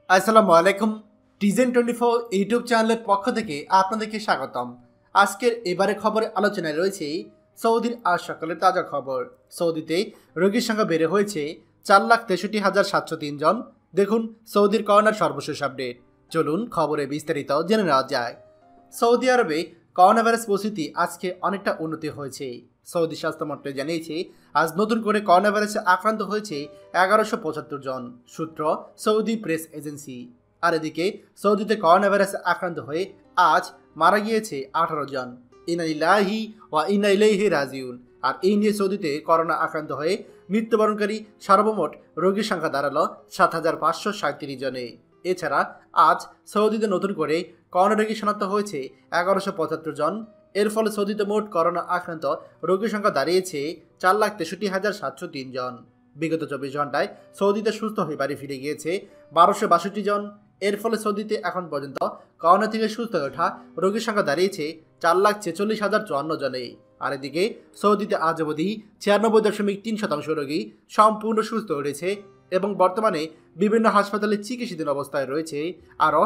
আসসালামু আলাইকুম। টিজেন 24 ইউটিউব চ্যানেলের পক্ষ থেকে আপনাদেরকে স্বাগতম। আজকের এবারে খবরে আলোচনায় রয়েছে সৌদির আজ সকালের তাজা খবর। সৌদিতে রোগীর সংখ্যা বেড়ে হয়েছে 4,63,703 জন। দেখুন সৌদির করোনার সর্বশেষ আপডেট। চলুন খবরে বিস্তারিত জেনে নেওয়া যায়। সৌদি আরবে করোনা ভাইরাস পরিস্থিতি আজকে অনেকটা উন্নতি হয়েছে। সৌদি স্বাস্থ্য মন্ত্রণালয় জানিয়েছে আজ নতুন করে করোনা ভাইরাসে আক্রান্ত হয়েছে 1175 জন। সূত্র সৌদি প্রেস এজেন্সি। আর এদিকে সৌদিতে করোনা ভাইরাসে আক্রান্ত হয়ে আজ মারা গিয়েছে 18 জন। ইন্না লিল্লাহি ওয়া ইন্না ইলাইহি রাজিউন। আর এই নিয়ে সৌদিতে করোনা আক্রান্ত হয়ে মৃত্যুবরণকারী সর্বমোট রোগীর সংখ্যা দাঁড়ালো 7,537 জনে। এছাড়া আজ সৌদিতে নতুন করে করোনা রোগী শনাক্ত হয়েছে 1175 জন। এর ফলে সৌদিতে মোট করোনা আক্রান্ত রোগীর সংখ্যা দাঁড়িয়েছে 4,63,703 জন। বিগত 24 ঘন্টায় সৌদিতে সুস্থ হয়ে বাড়ি ফিরে গিয়েছে 1262 জন। এর ফলে সৌদিতে এখন পর্যন্ত করোনা থেকে সুস্থ হয়ে ওঠা রোগীর সংখ্যা দাঁড়িয়েছে 4,46,054 জনে। আর এদিকে সৌদিতে আজ অবধি 96.3% রোগী সম্পূর্ণ সুস্থ হয়েছে এবং বর্তমানে বিভিন্ন হাসপাতালে চিকিৎসাধীন অবস্থায় রয়েছে আরও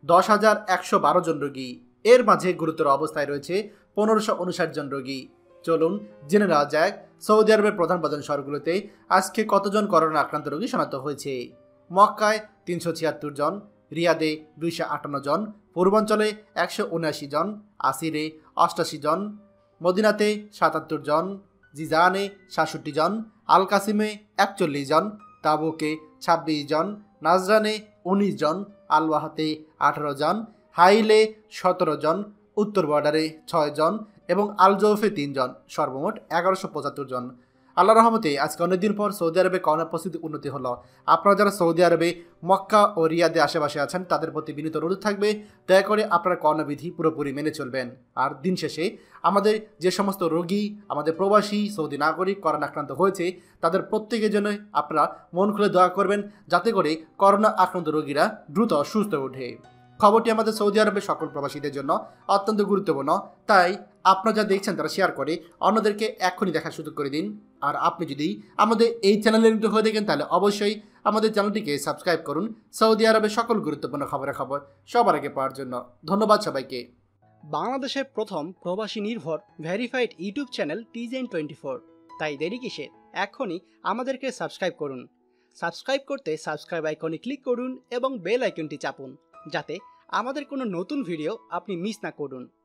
10,112 জন রোগী। এর মাঝে গুরুতর অবস্থায় রয়েছে 1,559 জন রোগী। চলুন জেনে নেওয়া যাক সৌদি আরবের প্রধান প্রধান শহরগুলোতে আজকে কতজন করোনা আক্রান্ত রোগী শনাক্ত হয়েছে। মক্কায় 376 জন, রিয়াদে 258 জন, পূর্বাঞ্চলে 179 জন, আসিরে 88 জন, মদিনাতে 77 জন, জিজানে 67 জন, আল কাসিমে 41 জন, তাবুকে 26 জন, নাজরানে 19 জন, আল ওয়াহাতে 18 জন, হাইলে 17 জন, উত্তর বর্ডারে 6 জন এবং আল জৌফে 3 জন, সর্বমোট 1175 জন। আল্লাহ রহমতে আজকে অনেকদিন পর সৌদি আরবে করোনা পরিস্থিতি উন্নতি হলো। আপনারা যারা সৌদি আরবে মক্কা ও রিয়াদে আশেপাশে আছেন তাদের প্রতি বিনীত অনুরোধ থাকবে দয়া করে আপনারা করোনা বিধি পুরোপুরি মেনে চলবেন। আর দিন শেষে আমাদের যে সমস্ত রোগী, আমাদের প্রবাসী সৌদি নাগরিক করোনা আক্রান্ত হয়েছে তাদের প্রত্যেকের জন্য আপনারা মন খুলে দোয়া করবেন যাতে করে করোনা আক্রান্ত রোগীরা দ্রুত সুস্থ ওঠে। খবরটি আমাদের সৌদি আরবের সকল প্রবাসীদের জন্য অত্যন্ত গুরুত্বপূর্ণ, তাই আপনারা যা দেখছেন তারা শেয়ার করে অন্যদেরকে এক্ষুনি দেখার সুযোগ করে দিন। আর আপনি যদি আমাদের এই চ্যানেলে নতুন হয়ে দেখেন তাহলে অবশ্যই আমাদের চ্যানেলটিকে সাবস্ক্রাইব করুন সৌদি আরবের সকল গুরুত্বপূর্ণ খবর সবার আগে পাওয়ার জন্য। ধন্যবাদ সবাইকে। বাংলাদেশের প্রথম প্রবাসী নির্ভর ভেরিফাইড ইউটিউব চ্যানেল টিজেন 24, তাই দেরি কিসের, এখনই আমাদেরকে সাবস্ক্রাইব করুন। সাবস্ক্রাইব করতে সাবস্ক্রাইব আইকনে ক্লিক করুন এবং বেল আইকনটি চাপুন যাতে আমাদের কোনো নতুন ভিডিও আপনি মিস না করুন।